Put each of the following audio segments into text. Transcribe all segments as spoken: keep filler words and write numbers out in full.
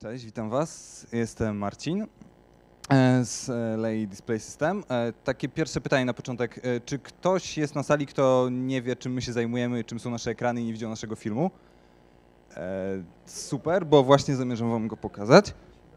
Cześć, witam Was. Jestem Marcin z Lei Display System. Takie pierwsze pytanie na początek. Czy ktoś jest na sali, kto nie wie, czym my się zajmujemy, czym są nasze ekrany i nie widział naszego filmu? Super, bo właśnie zamierzam Wam go pokazać.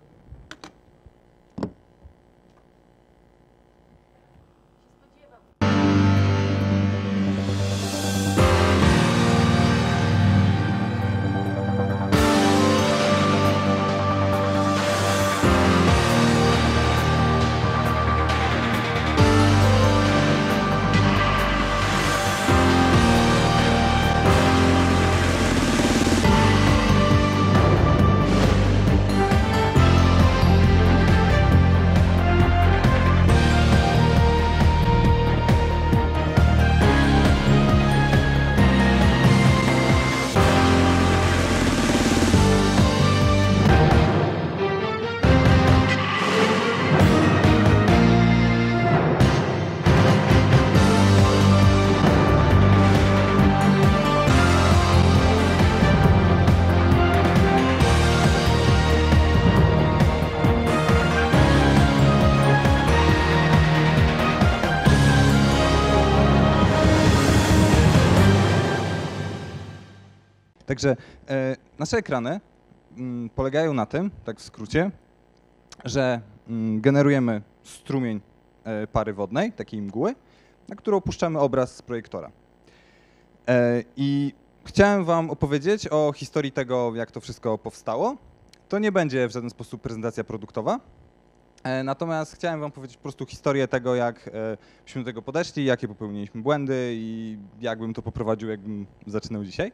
Także e, nasze ekrany m, polegają na tym, tak w skrócie, że m, generujemy strumień e, pary wodnej, takiej mgły, na którą puszczamy obraz z projektora. E, I chciałem Wam opowiedzieć o historii tego, jak to wszystko powstało. To nie będzie w żaden sposób prezentacja produktowa, e, natomiast chciałem Wam powiedzieć po prostu historię tego, jak e, byśmy do tego podeszli, jakie popełniliśmy błędy i jak bym to poprowadził, jakbym zaczynał dzisiaj.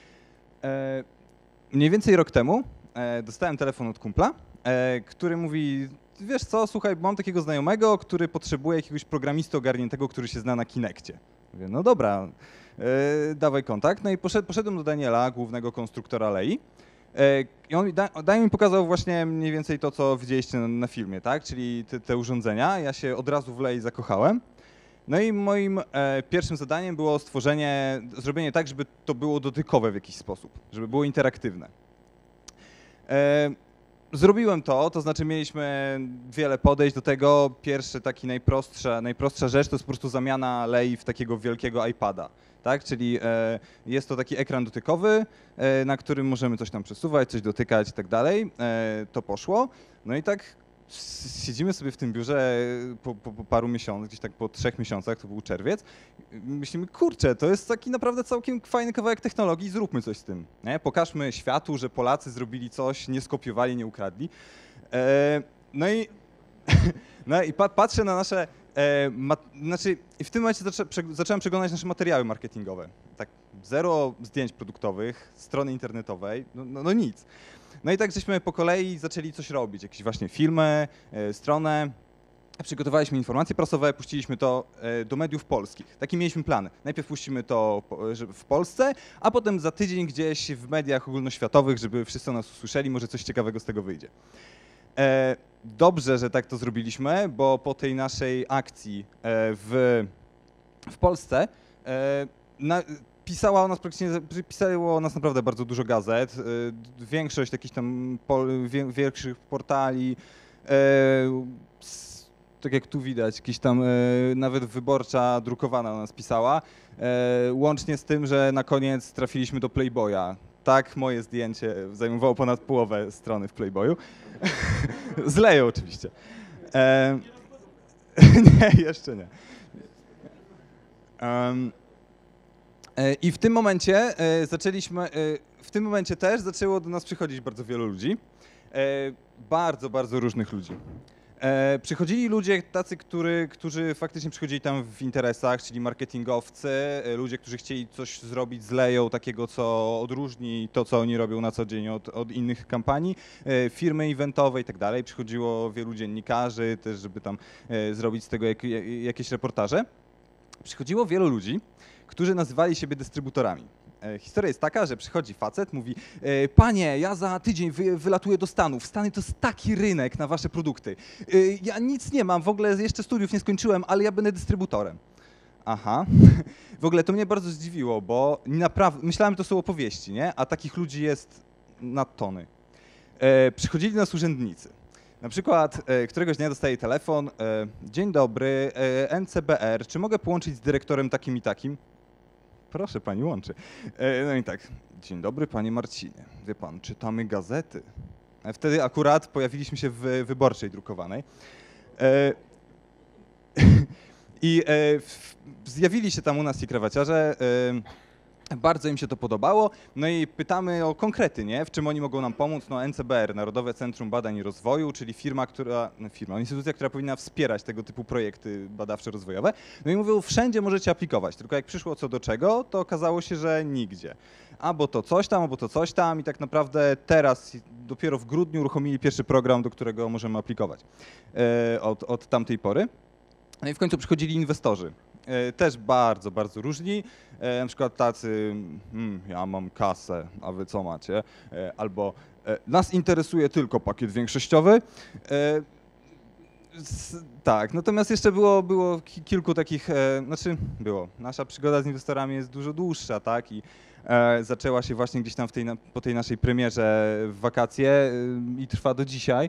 Mniej więcej rok temu dostałem telefon od kumpla, który mówi: wiesz co, słuchaj, mam takiego znajomego, który potrzebuje jakiegoś programisty ogarniętego, który się zna na Kinectie. Mówię, no dobra, dawaj kontakt. No i poszedłem do Daniela, głównego konstruktora Lei, i on Daniel mi pokazał właśnie mniej więcej to, co widzieliście na, na filmie, tak? Czyli te, te urządzenia. Ja się od razu w Lei zakochałem. No i moim e, pierwszym zadaniem było stworzenie, zrobienie tak, żeby to było dotykowe w jakiś sposób, żeby było interaktywne. E, zrobiłem to, to znaczy mieliśmy wiele podejść do tego. Pierwszy taki najprostsza, najprostsza rzecz to jest po prostu zamiana Lei w takiego wielkiego iPada. Tak? Czyli e, jest to taki ekran dotykowy, e, na którym możemy coś tam przesuwać, coś dotykać i tak dalej. E, to poszło. No i tak siedzimy sobie w tym biurze po, po, po paru miesiącach, gdzieś tak po trzech miesiącach, to był czerwiec. Myślimy, kurczę, to jest taki naprawdę całkiem fajny kawałek technologii, zróbmy coś z tym. Nie? Pokażmy światu, że Polacy zrobili coś, nie skopiowali, nie ukradli. E, no i, no i pa, patrzę na nasze, e, ma, znaczy w tym momencie zaczę, prze, zacząłem przeglądać nasze materiały marketingowe. Tak, zero zdjęć produktowych, strony internetowej, no, no, no nic. No i tak żeśmy po kolei zaczęli coś robić, jakieś właśnie filmy, e, stronę. Przygotowaliśmy informacje prasowe, puściliśmy to e, do mediów polskich. Taki mieliśmy plan. Najpierw puścimy to po, żeby w Polsce, a potem za tydzień gdzieś w mediach ogólnoświatowych, żeby wszyscy o nas usłyszeli, może coś ciekawego z tego wyjdzie. E, dobrze, że tak to zrobiliśmy, bo po tej naszej akcji e, w, w Polsce e, na, Pisała o nas praktycznie, pisało o nas naprawdę bardzo dużo gazet, większość jakichś tam pol, większych portali, tak jak tu widać, jakiś tam nawet Wyborcza drukowana o nas pisała, łącznie z tym, że na koniec trafiliśmy do Playboya. Tak, moje zdjęcie zajmowało ponad połowę strony w Playboyu. Z Leją oczywiście. Nie, jeszcze nie. Um, I w tym momencie zaczęliśmy, w tym momencie też zaczęło do nas przychodzić bardzo wielu ludzi, bardzo, bardzo różnych ludzi. Przychodzili ludzie tacy, który, którzy faktycznie przychodzili tam w interesach, czyli marketingowcy, ludzie, którzy chcieli coś zrobić z Leją, takiego, co odróżni to, co oni robią na co dzień od, od innych kampanii, firmy eventowe i tak dalej. Przychodziło wielu dziennikarzy też, żeby tam zrobić z tego jak, jakieś reportaże. Przychodziło wielu ludzi, którzy nazywali siebie dystrybutorami. Historia jest taka, że przychodzi facet, mówi: panie, ja za tydzień wy, wylatuję do Stanów, Stany to jest taki rynek na wasze produkty. Ja nic nie mam, w ogóle jeszcze studiów nie skończyłem, ale ja będę dystrybutorem. Aha. W ogóle to mnie bardzo zdziwiło, bo naprawdę myślałem, że to są opowieści, nie? A takich ludzi jest na tony. E, przychodzili nas urzędnicy. Na przykład e, któregoś dnia dostaję telefon, e, dzień dobry, e, N C B R, czy mogę połączyć z dyrektorem takim i takim? Proszę, pani łączy. E, no i tak, dzień dobry panie Marcinie, wie pan, czytamy gazety. E, wtedy akurat pojawiliśmy się w Wyborczej drukowanej. E, I e, w, zjawili się tam u nas ci krawaciarze. E, Bardzo im się to podobało, no i pytamy o konkrety, nie? W czym oni mogą nam pomóc? No N C B R, Narodowe Centrum Badań i Rozwoju, czyli firma, która, no firma, instytucja, która powinna wspierać tego typu projekty badawczo-rozwojowe. No i mówią, wszędzie możecie aplikować, tylko jak przyszło co do czego, to okazało się, że nigdzie. Albo to coś tam, albo to coś tam i tak naprawdę teraz, dopiero w grudniu uruchomili pierwszy program, do którego możemy aplikować e, od, od tamtej pory. No i w końcu przychodzili inwestorzy. Też bardzo, bardzo różni. Na przykład tacy, hmm, ja mam kasę, a wy co macie? Albo nas interesuje tylko pakiet większościowy. Tak, natomiast jeszcze było, było kilku takich, znaczy było, nasza przygoda z inwestorami jest dużo dłuższa, tak? I zaczęła się właśnie gdzieś tam w tej, po tej naszej premierze w wakacje i trwa do dzisiaj.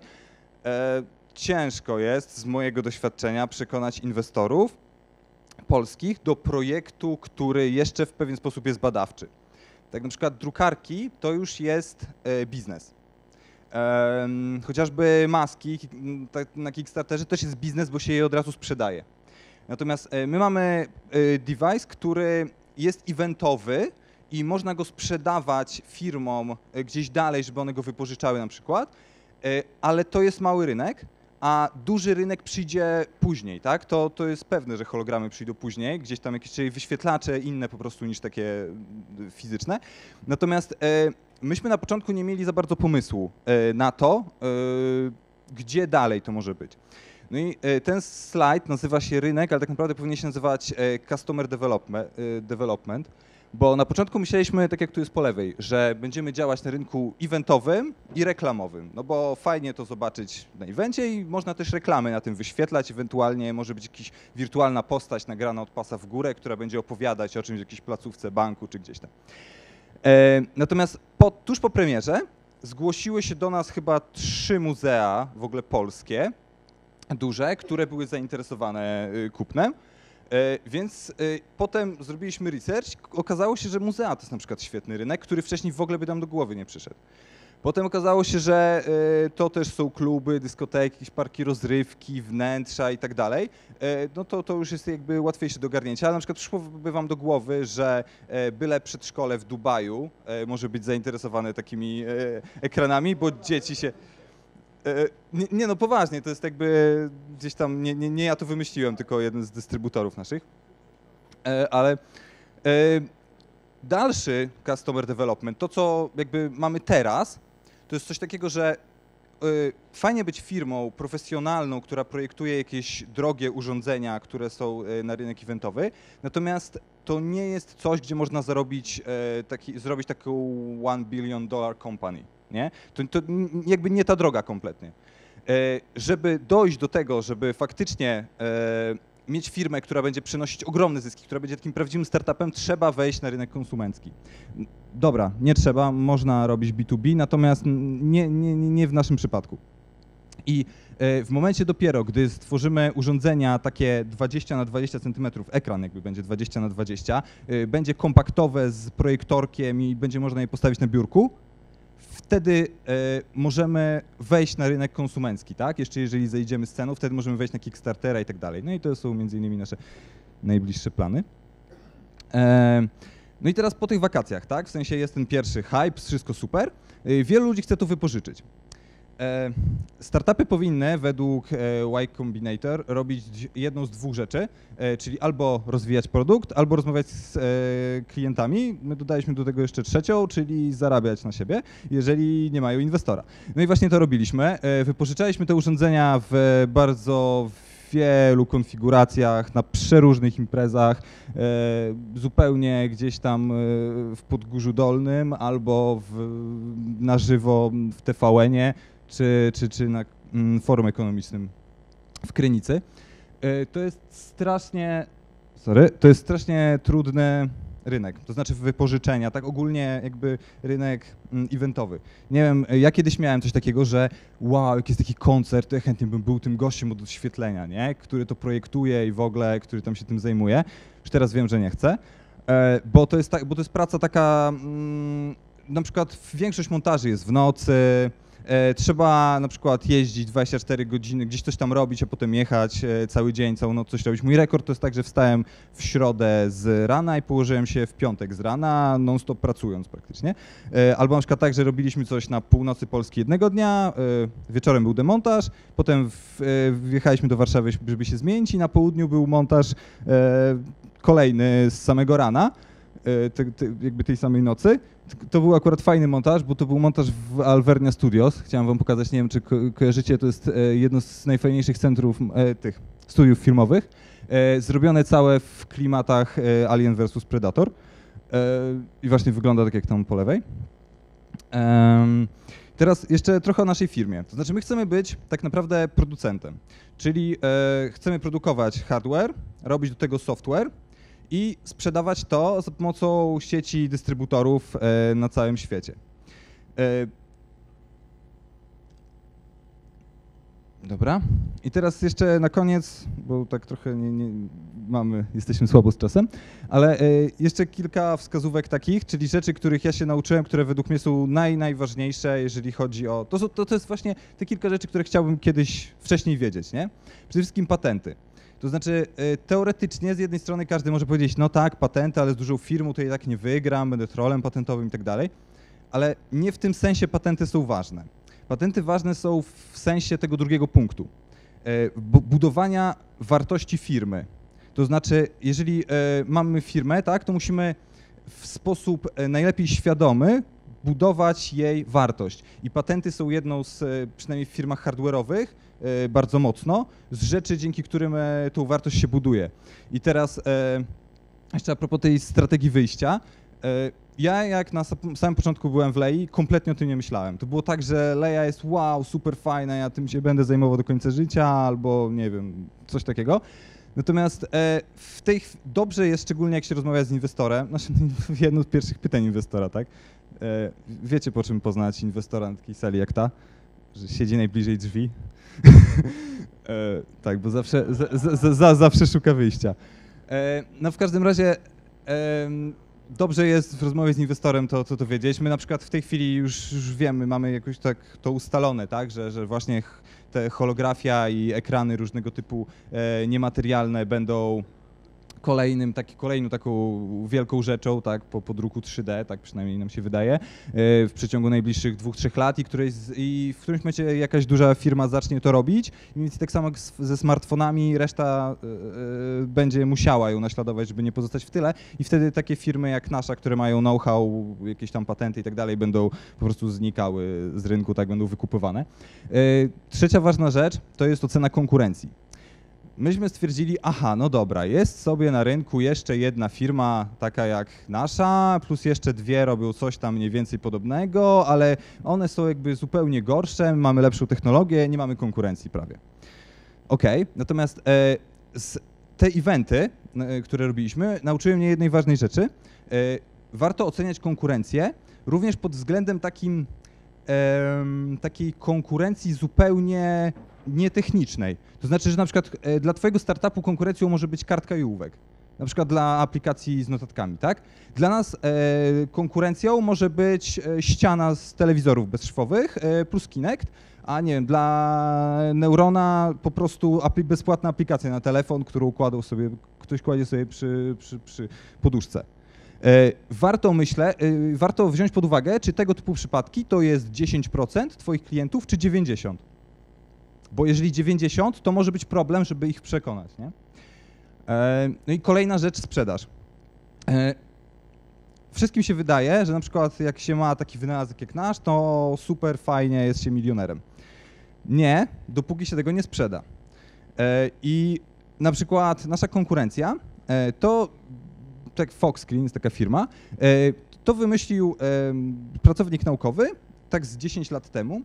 Ciężko jest z mojego doświadczenia przekonać inwestorów polskich do projektu, który jeszcze w pewien sposób jest badawczy. Tak na przykład drukarki to już jest e, biznes. E, chociażby maski tak, na Kickstarterze też jest biznes, bo się je od razu sprzedaje. Natomiast e, my mamy e, device, który jest eventowy i można go sprzedawać firmom e, gdzieś dalej, żeby one go wypożyczały na przykład, e, ale to jest mały rynek. A duży rynek przyjdzie później, tak? To, to jest pewne, że hologramy przyjdą później, gdzieś tam jakieś czyli wyświetlacze inne po prostu niż takie fizyczne. Natomiast e, myśmy na początku nie mieli za bardzo pomysłu e, na to, e, gdzie dalej to może być. No i e, ten slajd nazywa się rynek, ale tak naprawdę powinien się nazywać e, Customer Development, e, Development. Bo na początku myśleliśmy, tak jak tu jest po lewej, że będziemy działać na rynku eventowym i reklamowym, no bo fajnie to zobaczyć na evencie i można też reklamy na tym wyświetlać, ewentualnie może być jakaś wirtualna postać nagrana od pasa w górę, która będzie opowiadać o czymś w jakiejś placówce banku czy gdzieś tam. E, natomiast po, tuż po premierze zgłosiły się do nas chyba trzy muzea w ogóle polskie, duże, które były zainteresowane kupnem. Więc potem zrobiliśmy research, okazało się, że muzea to jest na przykład świetny rynek, który wcześniej w ogóle by nam do głowy nie przyszedł. Potem okazało się, że to też są kluby, dyskoteki, jakieś parki rozrywki, wnętrza i tak dalej. No to, to już jest jakby łatwiejsze do ogarnięcia, ale na przykład przyszłoby wam do głowy, że byle przedszkole w Dubaju może być zainteresowane takimi ekranami, bo dzieci się... Nie, nie, no poważnie, to jest jakby gdzieś tam, nie, nie, nie ja to wymyśliłem, tylko jeden z dystrybutorów naszych, ale dalszy customer development, to co jakby mamy teraz, to jest coś takiego, że fajnie być firmą profesjonalną, która projektuje jakieś drogie urządzenia, które są na rynek eventowy, natomiast to nie jest coś, gdzie można zarobić taki, zrobić taką one billion dollar company. Nie? To, to jakby nie ta droga kompletnie. E, żeby dojść do tego, żeby faktycznie e, mieć firmę, która będzie przynosić ogromne zyski, która będzie takim prawdziwym startupem, trzeba wejść na rynek konsumencki. Dobra, nie trzeba, można robić B dwa B, natomiast nie, nie, nie w naszym przypadku. I w momencie dopiero, gdy stworzymy urządzenia takie dwadzieścia na dwadzieścia centymetrów, ekran jakby będzie dwadzieścia na dwadzieścia, będzie kompaktowe z projektorkiem i będzie można je postawić na biurku, wtedy e, możemy wejść na rynek konsumencki, tak? Jeszcze jeżeli zejdziemy z ceną, wtedy możemy wejść na Kickstartera i tak dalej. No i to są między innymi nasze najbliższe plany. E, no i teraz po tych wakacjach, tak? W sensie jest ten pierwszy hype, wszystko super. E, wielu ludzi chce to wypożyczyć. E, startupy powinny według e, Y Combinator robić jedną z dwóch rzeczy, e, czyli albo rozwijać produkt, albo rozmawiać z e, klientami. My dodaliśmy do tego jeszcze trzecią, czyli zarabiać na siebie, jeżeli nie mają inwestora. No i właśnie to robiliśmy. E, wypożyczaliśmy te urządzenia w bardzo wielu konfiguracjach, na przeróżnych imprezach, e, zupełnie gdzieś tam e, w Podgórzu Dolnym albo w, na żywo w T V N-ie. Czy, czy, czy na mm, forum ekonomicznym w Krynicy. E, to jest strasznie, sorry, to jest strasznie trudny rynek, to znaczy wypożyczenia, tak ogólnie jakby rynek mm, eventowy. Nie wiem, ja kiedyś miałem coś takiego, że wow, jak jest taki koncert, to ja chętnie bym był tym gościem od oświetlenia, nie? Który to projektuje i w ogóle, który tam się tym zajmuje. Już teraz wiem, że nie chcę, e, bo, to jest tak, bo to jest praca taka, mm, na przykład większość montaży jest w nocy, E, trzeba na przykład jeździć dwadzieścia cztery godziny, gdzieś coś tam robić, a potem jechać e, cały dzień, całą noc coś robić. Mój rekord to jest tak, że wstałem w środę z rana i położyłem się w piątek z rana, non-stop pracując praktycznie. E, albo na przykład tak, że robiliśmy coś na północy Polski jednego dnia, e, wieczorem był demontaż, potem w, e, wjechaliśmy do Warszawy, żeby się zmienić i na południu był montaż e, kolejny z samego rana. Te, te, jakby tej samej nocy. To był akurat fajny montaż, bo to był montaż w Alvernia Studios. Chciałem wam pokazać, nie wiem, czy ko kojarzycie, to jest jedno z najfajniejszych centrów e, tych studiów filmowych. E, zrobione całe w klimatach e, Alien versus Predator. E, I właśnie wygląda tak jak tam po lewej. E, teraz jeszcze trochę o naszej firmie. To znaczy my chcemy być tak naprawdę producentem, czyli e, chcemy produkować hardware, robić do tego software, i sprzedawać to za pomocą sieci dystrybutorów e, na całym świecie. E, dobra. I teraz jeszcze na koniec, bo tak trochę nie, nie mamy, jesteśmy słabo z czasem, ale e, jeszcze kilka wskazówek takich, czyli rzeczy, których ja się nauczyłem, które według mnie są naj, najważniejsze, jeżeli chodzi o... To, to, to jest właśnie te kilka rzeczy, które chciałbym kiedyś wcześniej wiedzieć, nie? Przede wszystkim patenty. To znaczy teoretycznie z jednej strony każdy może powiedzieć, no tak, patenty, ale z dużą firmą to ja tak nie wygram, będę trollem patentowym i tak dalej, ale nie w tym sensie patenty są ważne. Patenty ważne są w sensie tego drugiego punktu, budowania wartości firmy. To znaczy, jeżeli mamy firmę, tak, to musimy w sposób najlepiej świadomy budować jej wartość. I patenty są jedną z, przynajmniej w firmach hardware'owych, bardzo mocno, z rzeczy, dzięki którym tą wartość się buduje. I teraz jeszcze a propos tej strategii wyjścia. Ja jak na samym początku byłem w Lei, kompletnie o tym nie myślałem. To było tak, że Leia jest wow, super fajna, ja tym się będę zajmował do końca życia, albo nie wiem, coś takiego. Natomiast w tej dobrze jest, szczególnie jak się rozmawia z inwestorem, znaczy jedno z pierwszych pytań inwestora, tak? Wiecie, po czym poznać inwestora na takiej sali jak ta? Że siedzi najbliżej drzwi. e, tak, bo zawsze, za, za, za, zawsze szuka wyjścia. E, no w każdym razie e, dobrze jest w rozmowie z inwestorem to, to, to wiedzieć. My na przykład w tej chwili już, już wiemy, mamy jakoś tak to ustalone, tak, że, że właśnie te holografia i ekrany różnego typu e, niematerialne będą kolejnym, taki, kolejną taką wielką rzeczą, tak, po, po druku trzy D, tak przynajmniej nam się wydaje, w przeciągu najbliższych dwóch, trzech lat i, którejś, i w którymś momencie jakaś duża firma zacznie to robić. I więc tak samo jak ze smartfonami, reszta y, będzie musiała ją naśladować, żeby nie pozostać w tyle i wtedy takie firmy jak nasza, które mają know-how, jakieś tam patenty i tak dalej, będą po prostu znikały z rynku, tak, będą wykupywane. Y, trzecia ważna rzecz to jest ocena konkurencji. Myśmy stwierdzili, aha, no dobra, jest sobie na rynku jeszcze jedna firma taka jak nasza, plus jeszcze dwie robią coś tam mniej więcej podobnego, ale one są jakby zupełnie gorsze, mamy lepszą technologię, nie mamy konkurencji prawie. Okej, okay. Natomiast e, z te eventy, e, które robiliśmy, nauczyły mnie jednej ważnej rzeczy. E, warto oceniać konkurencję również pod względem takim, e, takiej konkurencji zupełnie nietechnicznej. To znaczy, że na przykład e, dla twojego startupu konkurencją może być kartka i ołówek. Na przykład dla aplikacji z notatkami, tak? Dla nas e, konkurencją może być e, ściana z telewizorów bezszwowych e, plus Kinect, a nie wiem, dla Neurona po prostu apli bezpłatna aplikacja na telefon, którą kładą sobie, ktoś kładzie sobie przy, przy, przy poduszce. E, warto, myślę, e, warto wziąć pod uwagę, czy tego typu przypadki to jest dziesięć procent twoich klientów, czy dziewięćdziesiąt procent. Bo jeżeli dziewięćdziesiąt, to może być problem, żeby ich przekonać, nie? E, no i kolejna rzecz, sprzedaż. E, wszystkim się wydaje, że na przykład jak się ma taki wynalazek jak nasz, to super fajnie jest się milionerem. Nie, dopóki się tego nie sprzeda. E, I na przykład nasza konkurencja, e, to tak Foxscreen jest taka firma, e, to wymyślił e, pracownik naukowy tak z dziesięć lat temu.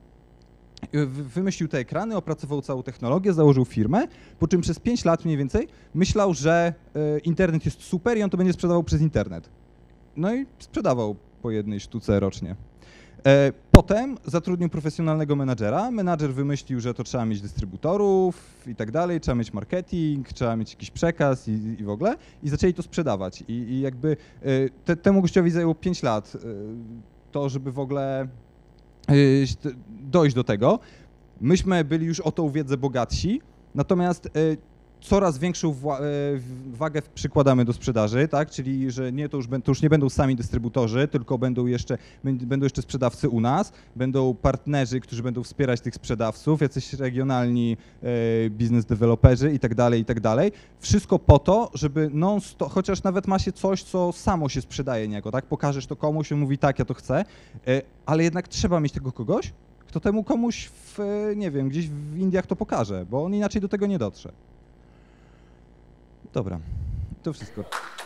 Wymyślił te ekrany, opracował całą technologię, założył firmę, po czym przez pięć lat mniej więcej myślał, że internet jest super i on to będzie sprzedawał przez internet. no i sprzedawał po jednej sztuce rocznie. E, Potem zatrudnił profesjonalnego menadżera. Menadżer wymyślił, że to trzeba mieć dystrybutorów i tak dalej, trzeba mieć marketing, trzeba mieć jakiś przekaz i, i w ogóle. I zaczęli to sprzedawać. I, i jakby e, te, temu gościowi zajęło pięć lat e, to, żeby w ogóle e, dojść do tego. Myśmy byli już o tą wiedzę bogatsi, natomiast e, coraz większą wagę przykładamy do sprzedaży, tak? Czyli że nie, to, już, to już nie będą sami dystrybutorzy, tylko będą jeszcze, będą jeszcze sprzedawcy u nas, będą partnerzy, którzy będą wspierać tych sprzedawców, jacyś regionalni e, biznes deweloperzy i tak dalej, i tak dalej. Wszystko po to, żeby non-stop, chociaż nawet ma się coś, co samo się sprzedaje niejako, tak? Pokażesz to komuś, on mówi tak, ja to chcę, e, ale jednak trzeba mieć tego kogoś, kto temu komuś w, nie wiem, gdzieś w Indiach to pokaże, bo on inaczej do tego nie dotrze. Dobra, to wszystko.